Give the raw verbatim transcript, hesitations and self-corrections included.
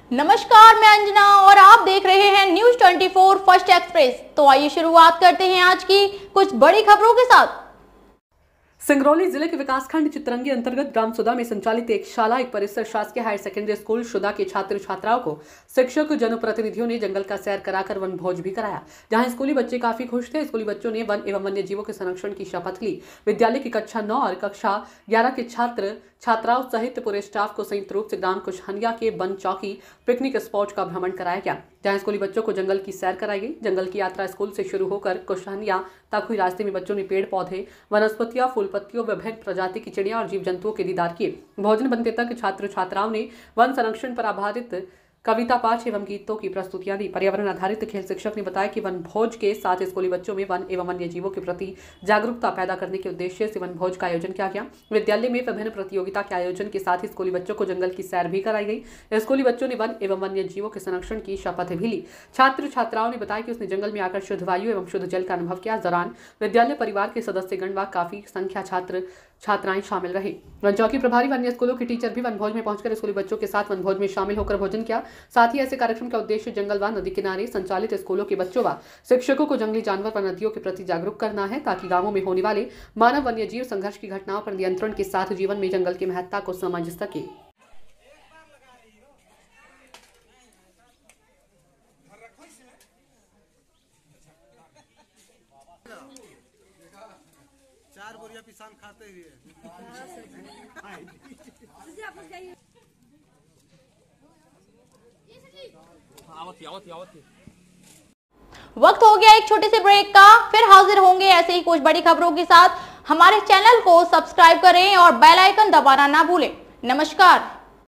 नमस्कार, मैं अंजना और आप देख रहे हैं न्यूज चौबीस फर्स्ट एक्सप्रेस। तो आइए शुरुआत करते हैं आज की कुछ बड़ी खबरों के साथ। सिंगरौली जिले के विकासखंड चितरंगी अंतर्गत ग्राम सुधा में संचालित एक शाला एक परिसर शासकीय हायर सेकेंडरी स्कूल सुधा के छात्र छात्राओं को शिक्षक जनप्रतिनिधियों ने जंगल का सैर कराकर वन भोज भी कराया, जहां स्कूली बच्चे काफी खुश थे। स्कूली बच्चों ने वन एवं वन्य जीवों के संरक्षण की शपथ ली। विद्यालय की कक्षा नौ और कक्षा ग्यारह के छात्र छात्राओं सहित पूरे स्टाफ को संयुक्त रूप से ग्राम कुशहनिया के वन चौकी पिकनिक स्पॉट का भ्रमण कराया गया, जहां स्कूली बच्चों को जंगल की सैर कराई गई। जंगल की यात्रा स्कूल से शुरू होकर कुशहनिया तक हुई। रास्ते में बच्चों ने पेड़ पौधे, वनस्पतियां, फूल पत्तियों, विभिन्न प्रजाति की चिड़िया और जीव जंतुओं के दीदार किए। भोजन बनते तक छात्र छात्राओं ने वन संरक्षण पर आधारित कविता पाठ एवं गीतों की प्रस्तुतियां दी। पर्यावरण आधारित खेल शिक्षक ने बताया कि वन भोज के साथ स्कूली बच्चों में वन एवं वन्य जीवों के प्रति जागरूकता पैदा करने के उद्देश्य से वन भोज का आयोजन किया गया। विद्यालय में विभिन्न प्रतियोगिता के आयोजन के साथ ही स्कूली बच्चों को जंगल की सैर भी कराई गई। स्कूली बच्चों ने वन एवं वन्य जीवों के संरक्षण की शपथ भी ली। छात्र छात्राओं ने बताया कि उसने जंगल में आकर शुद्ध वायु एवं शुद्ध जल का अनुभव किया। इस दौरान विद्यालय परिवार के सदस्यगण व काफी संख्या छात्र छात्राएं शामिल रहे। वन चौकी प्रभारी व अन्य स्कूलों के टीचर भी वनभोज में पहुंचकर स्कूली बच्चों के साथ वनभोज में शामिल होकर भोजन किया। साथ ही ऐसे कार्यक्रम का उद्देश्य जंगल व नदी किनारे संचालित स्कूलों के बच्चों व शिक्षकों को जंगली जानवर व नदियों के प्रति जागरूक करना है, ताकि गांवों में होने वाले मानव वन्य जीव संघर्ष की घटनाओं पर नियंत्रण के साथ जीवन में जंगल की महत्ता को समझ सके। चार बोरिया पिसान खाते हुए वक्त हो गया एक छोटे से ब्रेक का, फिर हाजिर होंगे ऐसे ही कुछ बड़ी खबरों के साथ। हमारे चैनल को सब्सक्राइब करें और बेल आइकन दबाना ना भूलें। नमस्कार।